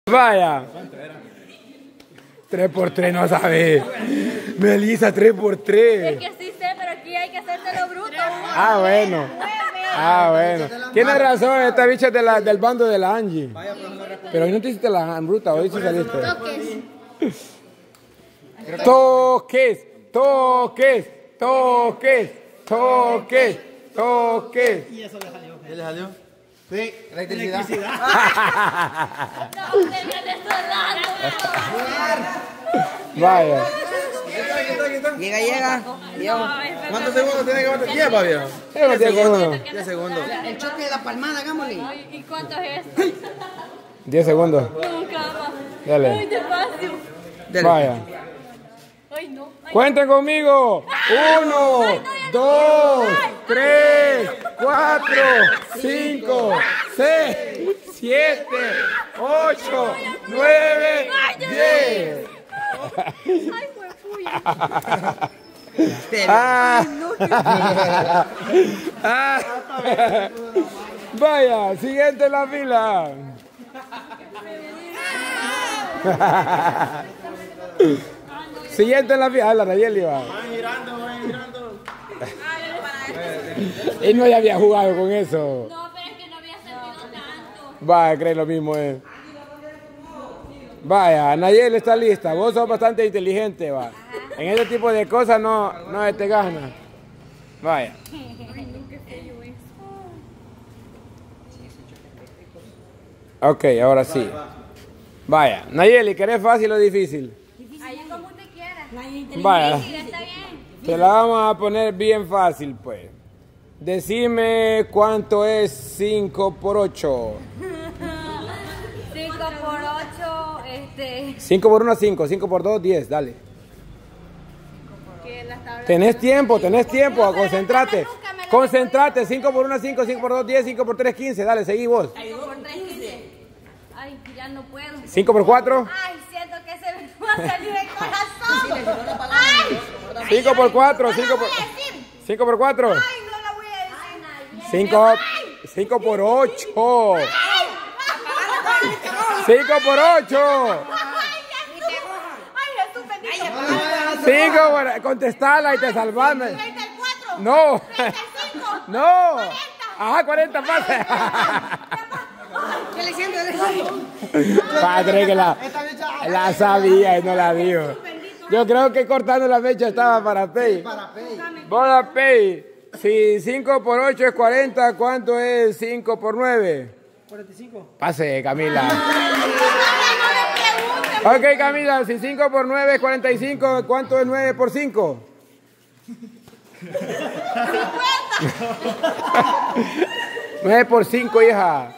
Vaya. 3x3 no sabe. Melissa, 3x3. Es que sí sé, pero aquí hay que hacértelo bruto. Ah, bueno. Ah, bueno. Tienes razón, esta bicha es del bando de la Angie. Pero hoy no te hiciste la bruta, hoy sí saliste. Toques. Toques, toques, toques, toques, toques. Y eso le salió. ¿Qué le salió? Sí, electricidad. No, venganle Vaya. Llega. ¿Cuántos segundos tiene que aguantar? 10, viejo. 10 segundos. El choque de la palmada, hagámosle. ¿Y cuánto es? 10 segundos. Nunca más. Dale. Ay, despacio. Vaya. Ay, no. Ay, Cuenten conmigo. 1, 2, 3, 4, 5, 6, 7, 8, 9, 10. ay, fue puya. Ah. Ah. Vaya, siguiente en la fila. Siguiente en la fila. Ah, la Nayeli va. Van girando. Y no ya había jugado con eso. No, pero es que no había sentido tanto. Vaya, creen lo mismo, Vaya, Nayeli está lista. Vos sos bastante inteligente, va. En este tipo de cosas no te gana. Vaya. Ok, ahora sí. Vaya, Nayeli, ¿querés fácil o difícil? Ahí como usted quiera. Vaya, Está bien. te la vamos a poner bien fácil, pues. Decime cuánto es 5 por 8. 5 por 8, 5 por 1, 5. 5 por 2, 10. Dale. que las tablas. Tenés tiempo, concentrate. Concentrate. 5 por 1, 5. 5 por 2, 10. 5 por 3, 15. Dale, seguí vos. 5 por 3, 15. Ay, ya no puedo. 5 por 4. Ay, siento que se me va a salir el corazón. Ay, 5 por 4. 5 por... 5 por 4. ay, no la voy a decir. 5 por 8. 5 por 8. Ay, Jesús bendito. 5 por... Contestala y te salvame. 34. No. 35. No. Ajá, 40 pases. ¿Qué le siento? Padre, que la sabía y no la dijo. Yo creo que cortando la fecha estaba para Pay. Para Pay. Si 5 por 8 es 40, ¿cuánto es 5 por 9? 45. Pase, Camila. Ok, Camila, si 5 por 9 es 45, ¿cuánto es 9 por 5? 9 por 5, hija.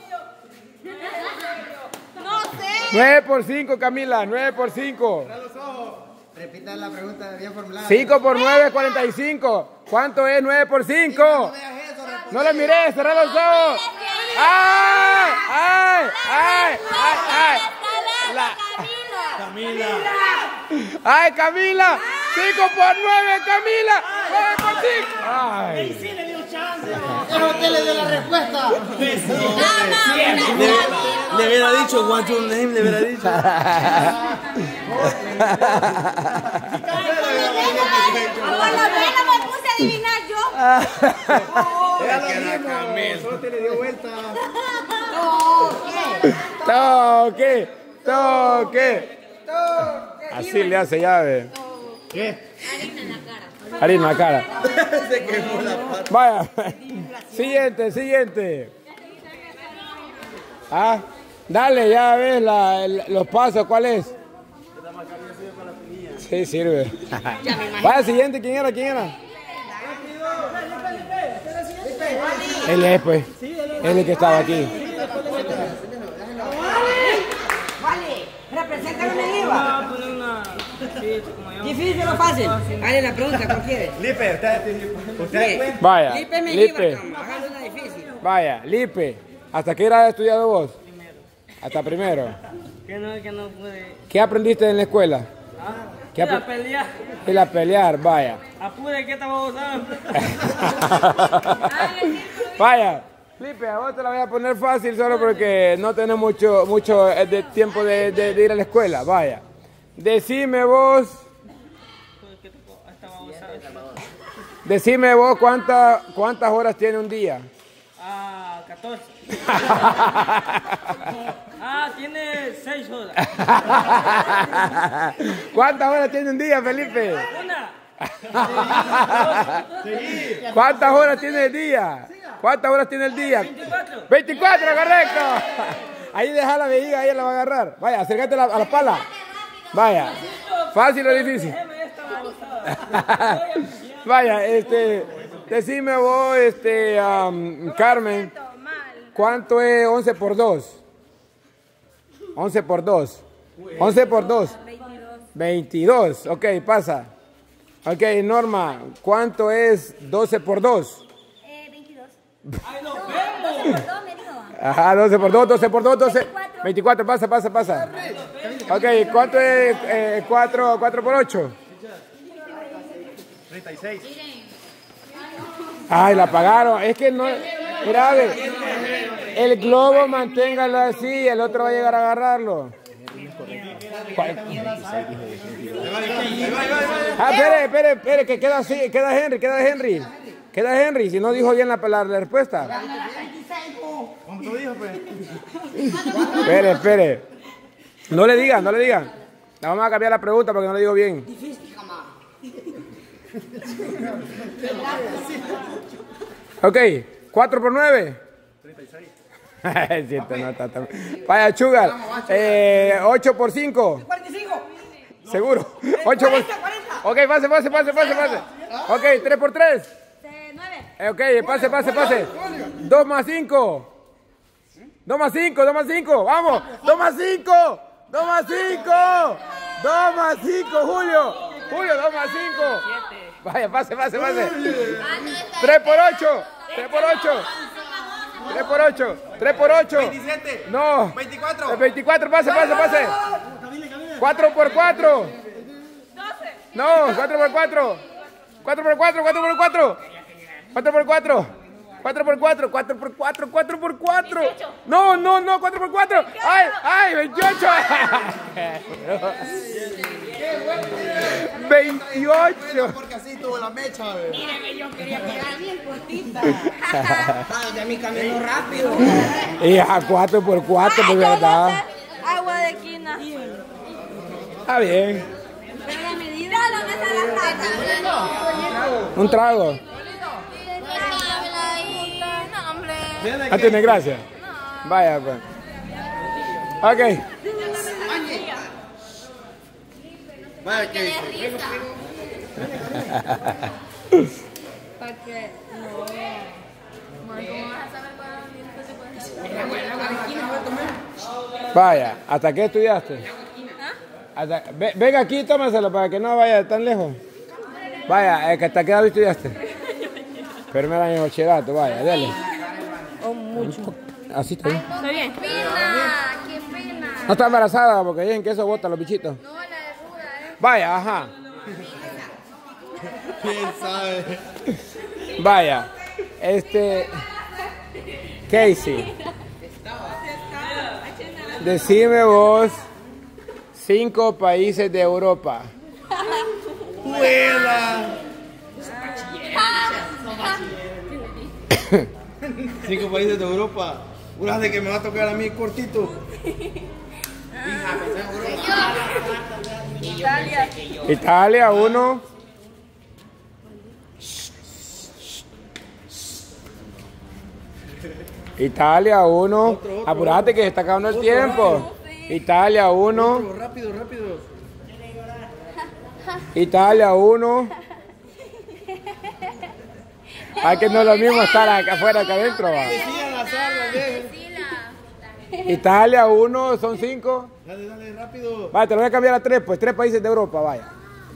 No sé. 9 por 5, Camila, 9 por 5. Repita la pregunta bien formulada. 5 por 9 es 45. ¿Cuánto es 9 por 5? No le mires, cerrá los ojos. ¡Ay! ¡Ay! ¡Ay! ¡Ay! ¡Ay! Camila. ¡Ay, Camila! 5 por 9, Camila. 9 por 5. ¡Ay! Sí le dio chance. Pero usted le dio la respuesta. Le hubiera dicho what's your name, le hubiera dicho. Por lo menos me puse a adivinar yo. Solo te le dio vuelta. Toque, toque. Así le hace llave. ¿Qué? Harina en la cara. Se quemó la pata. Vaya. Siguiente. Ah, dale, ya ves los pasos, ¿cuál es? Sí, sirve. Vaya, siguiente, ¿quién era? Él es, pues. Él es el que estaba aquí. Vale, represéntalo en el IVA. ¿Difícil o fácil? Dale la pregunta, ¿cuál quiere? Lipe, usted. Vaya, Lipe me Lipe. IVA, bajando una difícil. Vaya, Lipe. ¿Hasta qué grado has estudiado vos? Hasta primero. Que no puede. ¿Qué aprendiste en la escuela? ¿Qué La pelea. Y la pelear, vaya. Apure, ¿qué estaba usando? Vaya, Felipe, a vos te la voy a poner fácil solo porque no tenés mucho de tiempo de ir a la escuela. Vaya. Decime vos. Decime vos cuántas horas tiene un día. 14. Tiene 6 horas. ¿Cuántas horas tiene un día, Felipe? Una. ¿Cuántas horas tiene el día? ¿Cuántas horas tiene el día? 24. 24, correcto. Ahí deja la vejiga, ahí la va a agarrar. Vaya, acércate a la pala. Vaya. ¿Fácil o difícil? Vaya, decime vos, Carmen, ¿cuánto es 11 por 2? 11 por 2. 11 por 2. 22. Ok, pasa. Ok, Norma, ¿cuánto es 12 por 2? 22. ¡Ay, nos vemos! 12 por 2 me dijo. Ajá, 12 por 2, 12 por 2, 12. 24, pasa. Ok, ¿cuánto es 4 por 8? 36. Ay, la apagaron. Es que no. Mira, a ver. El globo manténgalo así, el otro va a llegar a agarrarlo. Espere, que queda así, queda Henry, si no dijo bien la respuesta. ¿Cómo tú dijo, pues? Espere. No le digan. La vamos a cambiar la pregunta porque no le digo bien. Ok, 4 por 9. 36. Cierto, no está tan... Vaya, Chugar. 8 por 5. 45. Seguro. 8 por... Ok, pase. Ok, 3 por 3. 9. Ok, pase. 2 más 5. 2 más 5. Vamos. 2 más 5. 2 más 5, Julio, 2 más 5. Vaya, pase. 3 por 8. 27. No. 24. 24, pase. 4 por 4. 12. No, 4 por 4. 4 por 4. 4 por 4. No, 4 por 4. Ay, 28. 28. Porque así tuvo la mecha, Míreme, yo quería pegar bien cortita. A mí camino rápido. Y a 4 por 4, de verdad. Agua de quina. Está bien. Pero la medida no me sale la plata. Un trago. No tiene gracia. Vaya, pues. Ok. Vaya, ¿qué dice? Para que no vean. ¿Cómo vas a saber cuándo? Vaya, ¿hasta qué estudiaste? Venga aquí, tómaselo para que no vaya tan lejos. Vaya, ¿hasta qué edad estudiaste? Primer año de bachillerato, vaya, dale. Mucho. Así está bien. Está bien. Qué pena. No está embarazada porque dicen que eso bota los bichitos. No, la de Buda, Vaya, ajá. ¿Quién sabe? Vaya. Casey. Decime vos 5 países de Europa. ¡Juela! 5 países de Europa. Una de que me va a tocar a mí cortito. Italia, 1. Italia, 1. Apurate que se está acabando el tiempo. Italia, 1. Rápido. Italia, 1. Hay que no es lo mismo estar acá afuera que adentro. Va. Italia, 1, son 5. Dale, rápido. Vaya, te lo voy a cambiar a 3, pues 3 países de Europa, vaya.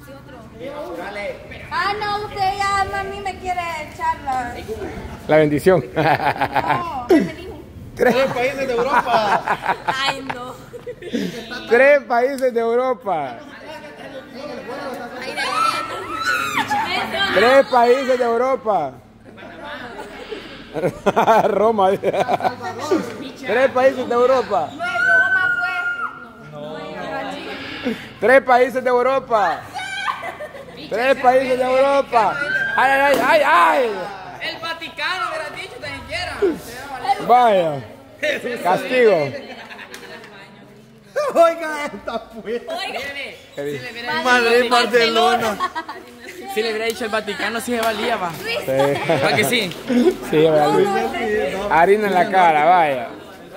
No, usted ya a mí me quiere echar La bendición. No, ¿qué me dijo? 3 países de Europa. Ay, no. 3 países de Europa. 3 países de Europa. Roma. 3 países de Europa. 3 países de Europa. 3 países de Europa. ¡Ay, ay, ay, ay! El Vaticano, hubiera dicho, tan siquiera. Vaya. Castigo. Oiga esta pues. Madrid, Barcelona. Si le hubiera dicho el Vaticano, sí se valía, va. Sí. ¿Para que sí? Sí, vale. Harina en la cara, vaya.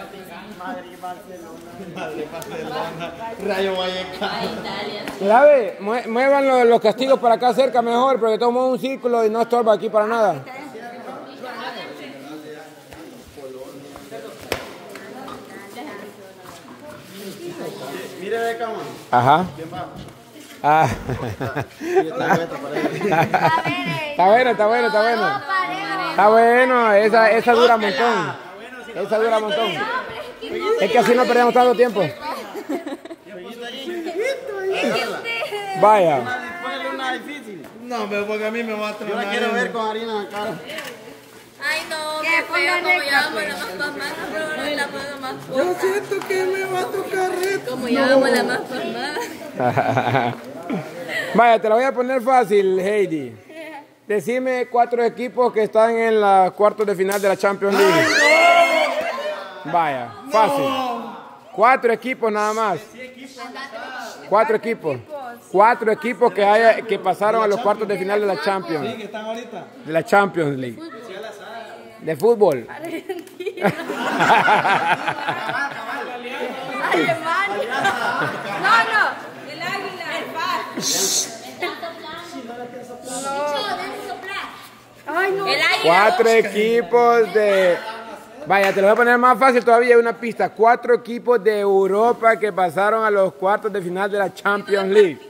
Rayo Vallecano. Mira, ve, muevan los castigos para acá cerca mejor, porque tomamos un círculo y no estorba aquí para nada. Mire de cámara. Ajá. Ah. Está bueno, está bueno, está bueno. Está bueno, esa dura un montón. Esa dura un montón. Es que así no perdemos tanto tiempo. Vaya. No, pero porque a mí me va a Yo traer. la quiero ver con harina en la cara. Ay, no, qué feo, como ya vamos la más pasmada, pero no la paga más Yo siento que me va a tocar reto. como ya vamos la más pasmada. Vaya, te la voy a poner fácil, Heidi. Decime 4 equipos que están en los cuartos de final de la Champions League. Vaya, fácil. 4 equipos nada más. 4 equipos. 4 equipos que pasaron a los cuartos de final de la Champions. ¿Qué están ahorita? De la Champions League. De fútbol. Argentina. Alemania. No, no. El águila. El par. Ay, no. El águila. 4 equipos de... Vaya, te lo voy a poner más fácil todavía, una pista. 4 equipos de Europa que pasaron a los cuartos de final de la Champions League.